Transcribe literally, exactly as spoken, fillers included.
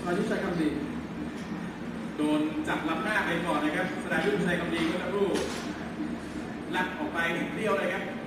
สรายุทธชัยคำดีโดนจับล้ำหน้าไปก่อนนะครับสรายุทธชัยคำดีก็จะรู้ลักออกไปเดียวเลยครับ